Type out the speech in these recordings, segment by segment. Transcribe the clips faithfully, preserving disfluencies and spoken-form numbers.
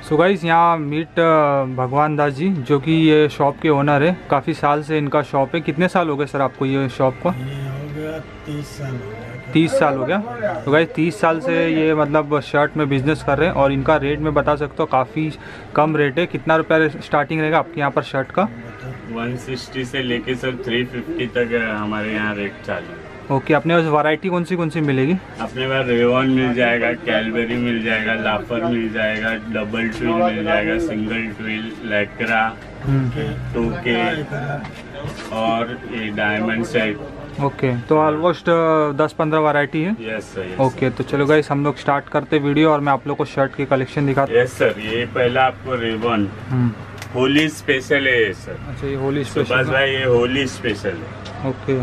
So guys यहाँ meet भगवान दास जी जो कि ये शॉप के ओनर है। काफ़ी साल से इनका शॉप है। कितने साल हो गए सर आपको ये शॉप को? ये हो गया तीस साल हो गया। तीस साल हो गया। तो गाइस तीस साल से ये मतलब शर्ट में बिज़नेस कर रहे हैं और इनका रेट में बता सकते हो काफ़ी कम रेट है। कितना रुपया स्टार्टिंग रहेगा आपके यहाँ पर शर्ट का? एक सौ साठ से लेके सर तीन सौ पचास तक हमारे यहाँ रेट चालू है। ओके, अपने पास वैरायटी कौन सी कौन सी मिलेगी? अपने पास रेवन मिल जाएगा, कैलबेरी मिल जाएगा, लाफर मिल जाएगा, डबल ट्विल मिल जाएगा, सिंगल ट्विल, लैक्रा, टू के और ये डायमंड सेट। ओके, तो ऑलमोस्ट दस पंद्रह वैरायटी है। Yes sir. ओके, तो चलो गाइस हम लोग स्टार्ट करते वीडियो और मैं आप लोग को शर्ट की कलेक्शन दिखाता। यस सर, ये पहला आपको रेवन होली स्पेशल है सर। अच्छा, ये होली बस स्पेशल भाई ये होली स्पेशल है। ओके,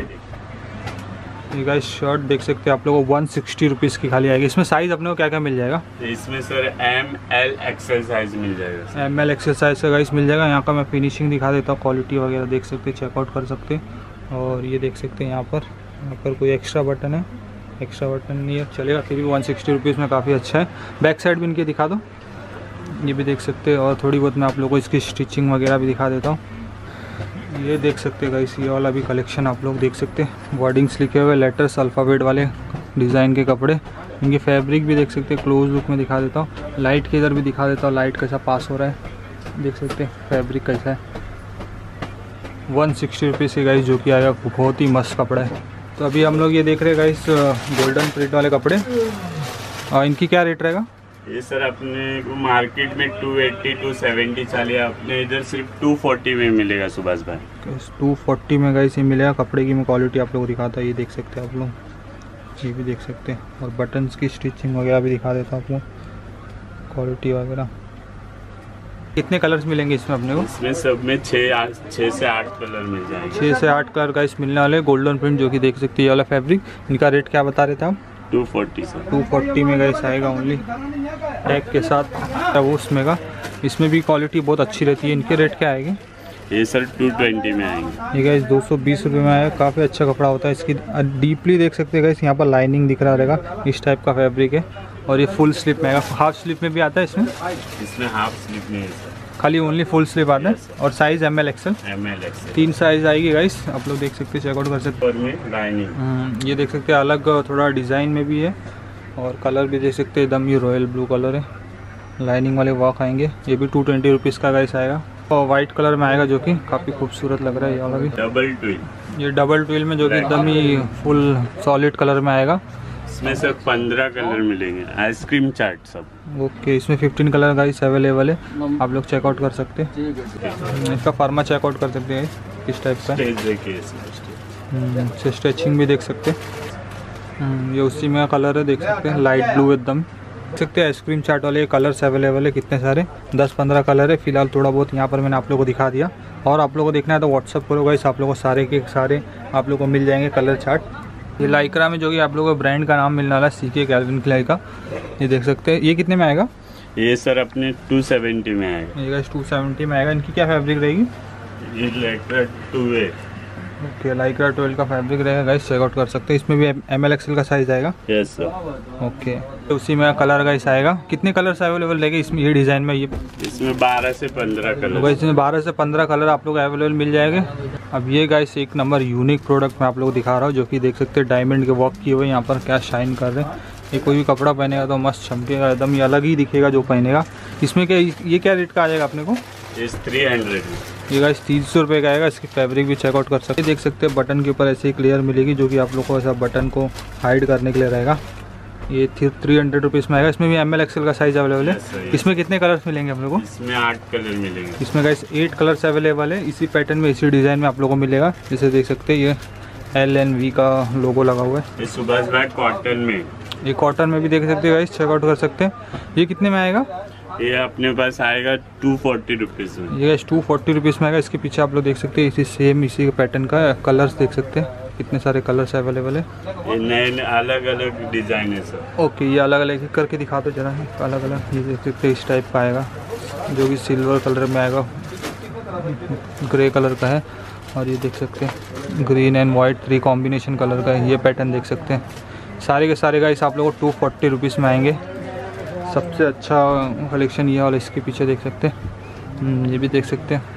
ये गाइस शर्ट देख सकते हैं आप लोगों को वन सिक्सटी रुपीज़ की खाली आएगी। इसमें साइज़ अपने को क्या क्या मिल जाएगा? इसमें sir M L XL size मिल जाएगा। एम एल एक्सेल साइज का गाइस मिल जाएगा। यहाँ का मैं फिनिशिंग दिखा देता हूँ, क्वालिटी वगैरह देख सकते हैं, चेकआउट कर सकते हैं। और ये देख सकते हैं यहाँ पर यहाँ पर कोई एक्स्ट्रा बटन है, एक्स्ट्रा बटन नहीं है चलेगा, फिर भी वन सिक्सटी रुपीज़ में काफ़ी अच्छा है। बैक साइड भी इनकी दिखा दो, ये भी देख सकते हैं। और थोड़ी बहुत मैं आप लोगों को इसकी स्टिचिंग वगैरह भी दिखा देता हूँ। ये देख सकते हैं गाइस, ये वाला भी कलेक्शन आप लोग देख सकते हैं। वर्डिंग्स लिखे हुए, लेटर्स अल्फ़ाबेट वाले डिज़ाइन के कपड़े। इनकी फैब्रिक भी देख सकते हैं, क्लोज लुक में दिखा देता हूँ। लाइट के इधर भी दिखा देता हूँ, लाइट कैसा पास हो रहा है देख सकते हैं, फैब्रिक कैसा है। वन सिक्सटी रुपीज़ की गाइस जो कि आएगा, बहुत ही मस्त कपड़ा है। तो अभी हम लोग ये देख रहे हैं गाइस गोल्डन प्रिंट वाले कपड़े, और इनकी क्या रेट रहेगा? ये सर अपने को मार्केट में टू एट्टी टू सेवेंटी चालिए, अपने इधर सिर्फ टू फोर्टी में मिलेगा सुभाष भाई। टू फोर्टी में गाइस ये मिलेगा। कपड़े की मैं क्वालिटी आप लोग को दिखाता है, ये देख सकते हैं आप लोग, ये भी देख सकते हैं। और बटन्स की स्टिचिंग वगैरह भी दिखा देता हूँ आप लोग, क्वालिटी वगैरह। कितने कलर्स मिलेंगे इसमें अपने को? इसमें सब में छः छः से आठ कलर मिल जाएंगे। छः से आठ कलर गाइस मिलने वाले। गोल्डन प्रिंट जो कि देख सकते हैं, ये वाला फैब्रिक। इनका रेट क्या बता रहे थे आप? Two forty sir. Two forty में गाइस आएगा ओनली, टैग के साथ वो उसमें का। इसमें भी क्वालिटी बहुत अच्छी रहती है। इनके रेट क्या आएंगे? ये सर टू ट्वेंटी में आएंगे। ये गाइस दो सौ बीस रुपये में आएगा। काफ़ी अच्छा कपड़ा होता है। इसकी डीपली देख सकते हैं गाइस, यहाँ पर लाइनिंग दिख रहा रहेगा, इस टाइप का फैब्रिक है। और ये फुल स्लिप में आएगा। हाफ स्लिप में भी आता है इसमें? इसमें हाफ स्लिप नहीं है सर, खाली ओनली फुल स्लिप आता है। और size M L XL M L XL तीन साइज़ आएगी गाइस, आप लोग देख सकते हैं, चेकआउट कर सकते हैं। और में लाइनिंग ये देख सकते हैं, अलग थोड़ा डिज़ाइन में भी है। और कलर भी देख सकते हैं, एकदम ये रॉयल ब्लू कलर है। लाइनिंग वाले वर्क आएंगे। ये भी टू ट्वेंटी रुपीज़ का गाइस आएगा। और वाइट कलर में आएगा जो कि काफ़ी खूबसूरत लग रहा है। ये वाला भी डबल ट्विल, ये डबल ट्विल में जो कि एकदम ही फुल सॉलिड कलर में आएगा। इसमें सर पंद्रह कलर मिलेंगे, आइसक्रीम चार्ट सब। ओके, इसमें फिफ्टीन कलर गाइस अवेलेबल है, आप लोग चेकआउट कर सकते हैं। इसका फर्मा चेकआउट कर सकते हैं किस टाइप का। स्ट्रेचिंग भी देख सकते हैं, ये उसी में कलर है, देख सकते हैं लाइट ब्लू एकदम। देख सकते हैं आइसक्रीम चार्ट वाले कलर्स अवेलेबल है, कितने सारे दस पंद्रह कलर है। फिलहाल थोड़ा बहुत यहाँ पर मैंने आप लोगों को दिखा दिया। और आप लोगों को देखना है तो व्हाट्सअप करो गाइस, आप लोगों को सारे के सारे आप लोगों को मिल जाएंगे कलर चार्ट। ये लाइक्रा में जो कि आप लोगों को ब्रांड का नाम मिलने वाला है, सी के कैल्विन क्लाइन का। ये देख सकते हैं, ये कितने में आएगा? ये सर अपने टू सेवेंटी में आएगा। ये गाइस टू सेवेंटी में आएगा। इनकी क्या फैब्रिक रहेगी? ये Lycra two way. Okay, Lycra twelve का फैब्रिक रहेगा गाइस, चेकआउट कर सकते हैं। इसमें भी एम एल एक्सएल का साइज आएगा। Yes sir. ओके, तो उसी में कलर गाइस आएगा। कितने कलर्स अवेलेबल रहेंगे इसमें, ये डिज़ाइन में? ये इसमें बारह से पंद्रह कलर। गाइस इसमें बारह से पंद्रह कलर आप लोग अवेलेबल मिल जाएंगे। अब ये गाइस एक नंबर यूनिक प्रोडक्ट मैं आप लोग दिखा रहा हूँ, जो कि देख सकते हैं डायमंड के वर्क किए हुए यहाँ पर क्या शाइन कर रहे हैं। ये कोई भी कपड़ा पहनेगा तो मस्त चमकेगा एकदम, ये अलग ही दिखेगा जो पहनेगा। इसमें क्या ये क्या रेट का आ जाएगा अपने को? Three hundred. ये गाइस तीन सौ रुपये का आएगा। इसकी फैब्रिक भी चेकआउट कर सकते हैं। देख सकते हैं बटन के ऊपर ऐसे ही क्लियर मिलेगी, जो कि आप लोग को ऐसा बटन को हाइड करने के लिए रहेगा। ये थ्री हंड्रेड रुपीज़ में आएगा। इसमें भी एम एल एक्सएल का साइज अवेलेबल है। इसमें कितने कलर्स मिलेंगे अपने को? इसमें आठ कलर मिलेंगे। इसमें गाइस एट कलर्स अवेलेबल है। इसी पैटर्न में, इसी डिज़ाइन में आप लोगों को मिलेगा। जैसे देख सकते हैं, ये एल एन वी का लोगो लगा हुआ है। ये सुभाष भाई कॉटन में, ये कॉटन में भी देख सकते हैं गाइस, चेकआउट कर सकते हैं। ये कितने में आएगा? ये अपने पास आएगा टू फोर्टी रुपीज़ में। ये गाइस टू फोर्टी रुपीज़ में आएगा। इसके पीछे आप लोग देख सकते हैं, इसी सेम इसी पैटर्न का कलर्स देख सकते हैं, कितने सारे कलर्स अवेलेबल है। ये नए नए अलग अलग डिज़ाइन है सर। ओके, ये अलग अलग करके दिखा दो जरा, अलग अलग। ये देख सकते हैं, इस टाइप का आएगा, जो कि सिल्वर कलर में आएगा, ग्रे कलर का है। और ये देख सकते हैं green and white three combination colour का है। ये पैटर्न देख सकते हैं। सारे के सारे गाइस आप लोगों को टू फोर्टी रुपीज़ में आएंगे। सबसे अच्छा कलेक्शन ये वाला इसके पीछे देख सकते हैं, ये भी देख सकते हैं,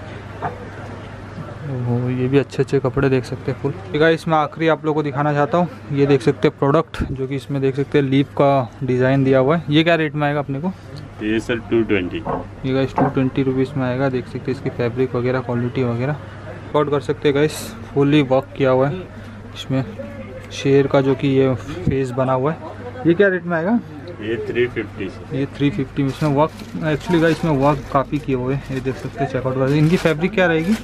वो ये भी अच्छे अच्छे कपड़े देख सकते हैं फुल। ठीक है, इसमें आखिरी आप लोगों को दिखाना चाहता हूँ, ये देख सकते हैं प्रोडक्ट जो कि इसमें देख सकते हैं लीफ का डिज़ाइन दिया हुआ है। ये क्या रेट में आएगा अपने को? ये सर टू ट्वेंटी ये गाइस टू ट्वेंटी रुपीज़ में आएगा। देख सकते हैं इसकी फैब्रिक वगैरह क्वालिटी वगैरह आउट कर सकते हैं गाइस। फुली वर्क किया हुआ है इसमें, शेर का जो कि ये फेस बना हुआ है। ये क्या रेट में आएगा? ये थ्री फिफ्टी ये थ्री फिफ्टी में इसमें वर्क एक्चुअली गाइस इसमें वर्क काफ़ी किए हुए हैं, ये देख सकते हैं चेकआउट कर। इनकी फैब्रिक क्या रहेगी?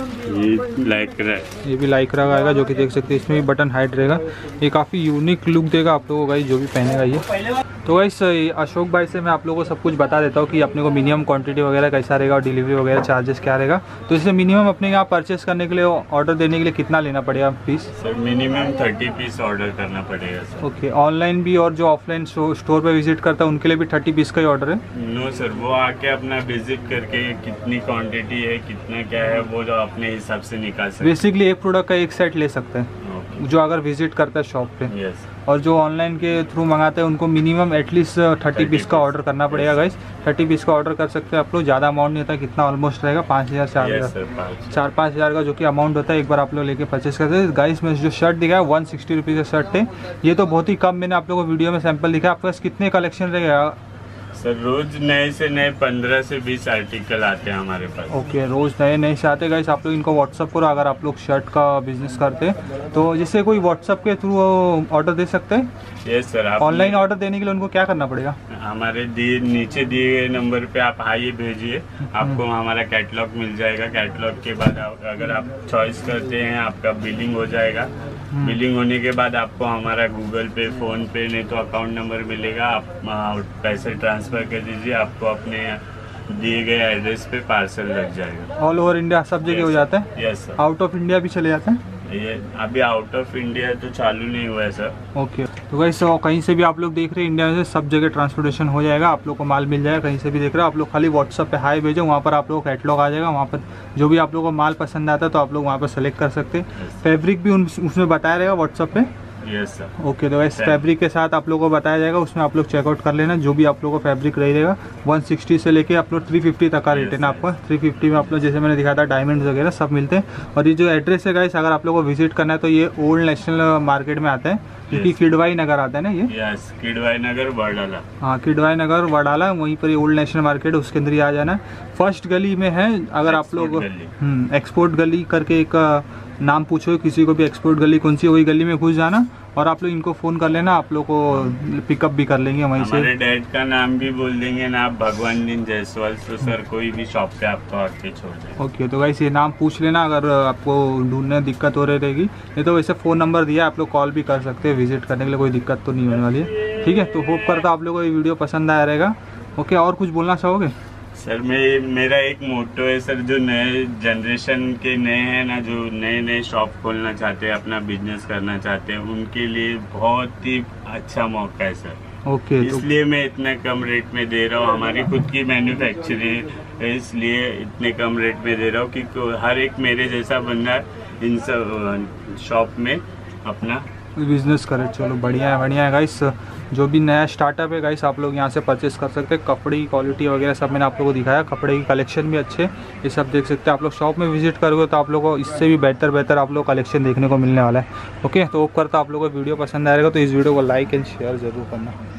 ये लाइक्रा है, ये भी लाइक्रा का आएगा जो कि देख सकते हैं इसमें भी बटन हाइट रहेगा। ये काफ़ी यूनिक लुक देगा आप लोगों को गाइस जो भी पहनेगा ये। तो गाइस अशोक भाई से मैं आप लोगों को सब कुछ बता देता हूँ कि अपने को मिनिमम क्वांटिटी वगैरह कैसा रहेगा और डिलीवरी वगैरह चार्जेस क्या रहेगा। तो इससे मिनिमम अपने यहाँ परचेस करने के लिए ऑर्डर देने के लिए कितना लेना पड़ेगा piece? Sir minimum thirty piece order करना पड़ेगा सर। ओके, ऑनलाइन भी और जो ऑफलाइन स्टोर पे विजिट करता है उनके लिए भी थर्टी पीस का ही ऑर्डर है? नो सर, वो आके अपना विजिट करके कितनी क्वांटिटी है कितना क्या है वो जो अपने हिसाब से निकाल सकते हैं। बेसिकली एक प्रोडक्ट का एक सेट ले सकते हैं जो अगर विजिट करता है शॉप पे। यस। और जो ऑनलाइन के थ्रू मंगाते हैं उनको मिनिमम एटलीस्ट थर्टी पीस का ऑर्डर करना पड़ेगा गाइस। थर्टी पीस का ऑर्डर कर सकते हैं आप लोग, ज़्यादा अमाउंट नहीं होता। कितना ऑलमोस्ट रहेगा? पाँच हज़ार चार हज़ार चार पाँच हज़ार का जो कि अमाउंट होता है एक बार आप लोग लेके परचेस करते हैं। गाइस में जो शर्ट दिखा है वन सिक्सटी रुपीज़ का शर्ट है। ये तो बहुत ही कम मैंने आप लोगों को वीडियो में सैंपल दिखा। आपके पास कितने कलेक्शन रहेगा? सर रोज नए से नए पंद्रह से बीस आर्टिकल आते हैं हमारे पास। ओके okay, रोज़ नए नए से आते गाइस। आप लोग इनको व्हाट्सअप करो अगर आप लोग शर्ट का बिजनेस करते हैं तो, जिससे कोई व्हाट्सअप के थ्रू ऑर्डर दे सकते हैं। Yes sir. ऑनलाइन ऑर्डर देने के लिए उनको क्या करना पड़ेगा? हमारे दिए नीचे दिए गए नंबर पे आप हाई भेजिए, आपको हमारा कैटलॉग मिल जाएगा। कैटलॉग के बाद अगर आप चॉइस करते हैं आपका बिलिंग हो जाएगा। बिलिंग होने के बाद आपको हमारा गूगल पे, फोन पे नहीं तो अकाउंट नंबर मिलेगा। आप पैसे ट्रांसफर कर दीजिए, आपको अपने दिए गए एड्रेस पे पार्सल लग जाएगा। ऑल ओवर इंडिया सब जगह हो जाता है? Yes sir. Out of India भी चले जाते हैं? ये अभी आउट ऑफ इंडिया तो चालू नहीं हुआ है सर। ओके, तो गाइस कहीं से भी आप लोग देख रहे हैं इंडिया में से सब जगह ट्रांसपोर्टेशन हो जाएगा, आप लोग को माल मिल जाएगा। कहीं से भी देख रहे हो आप लोग खाली व्हाट्सअप पे हाई भेजो, वहाँ पर आप लोग को कैटलॉग आ जाएगा। वहाँ पर जो भी आप लोगों को माल पसंद आता है तो आप लोग वहाँ पर सेलेक्ट कर सकते हैं। फैब्रिक भी उन उसमें बताया रहेगा व्हाट्सअप पे? Yes sir. ओके, तो इस फैब्रिक के साथ आप लोगों को बताया जाएगा, उसमें आप लोग चेकआउट कर लेना। जो भी आप लोगों को फैब्रिक रहेगा वन सिक्सटी से लेके आप लोग थ्री फिफ्टी तक का रेट है ना आपका। थ्री फिफ्टी में आप लोग जैसे मैंने दिखाया था डायमंड्स वगैरह सब मिलते हैं। और ये जो एड्रेस है गाइस अगर आप लोगों को विजिट करना है तो ये ओल्ड नेशनल मार्केट में आता है, क्योंकि किडवाई नगर आता है ना ये। यस, किडवाई नगर वडाला। हाँ, किडवाई नगर वडाला, वहीं पर ओल्ड नेशनल मार्केट है, उसके अंदर ही आ जाना। फर्स्ट गली में है। अगर आप लोग एक्सपोर्ट गली करके एक नाम पूछो किसी को भी, एक्सपोर्ट गली कौन सी, वही गली में घुस जाना और आप लोग इनको फ़ोन कर लेना, आप लोग को पिकअप भी कर लेंगे वहीं से। हमारे डैड का नाम भी बोल देंगे ना आप, भगवान दिन जायसवाल, तो सर कोई भी शॉप पे आपको आके छोड़ दें। ओके, तो गाइस ये नाम पूछ लेना अगर आपको ढूंढने दिक्कत हो रही रहेगी। नहीं तो वैसे फ़ोन नंबर दिया आप लोग कॉल भी कर सकते हैं, विजिट करने के लिए कोई दिक्कत तो नहीं होने वाली है। ठीक है, तो होप करता आप लोगों को ये वीडियो पसंद आया रहेगा। ओके, और कुछ बोलना चाहोगे? सर मैं मेरा एक मोटो है सर, जो नए जनरेशन के नए हैं ना, जो नए नए शॉप खोलना चाहते हैं, अपना बिजनेस करना चाहते हैं, उनके लिए बहुत ही अच्छा मौका है सर। ओके, इसलिए तो... मैं इतना कम रेट में दे रहा हूँ। हमारी खुद की मैन्युफैक्चरिंग है, इसलिए इतने कम रेट में दे रहा हूँ कि हर एक मेरे जैसा बंदा इन सब शॉप में अपना बिजनेस करे। चलो बढ़िया है, बढ़िया है गाइस। जो भी नया स्टार्टअप है गाइस आप लोग यहाँ से परचेस कर सकते हैं। कपड़े की क्वालिटी वगैरह सब मैंने आप लोगों को दिखाया, कपड़े की कलेक्शन भी अच्छे, ये सब देख सकते हैं। आप लोग शॉप में विजिट करोगे तो आप लोगों को इससे भी बेहतर बेहतर आप लोग कलेक्शन देखने को मिलने वाला है। ओके, तो होप करता आप लोगों को वीडियो पसंद आएगा तो इस वीडियो को लाइक एंड शेयर ज़रूर करना।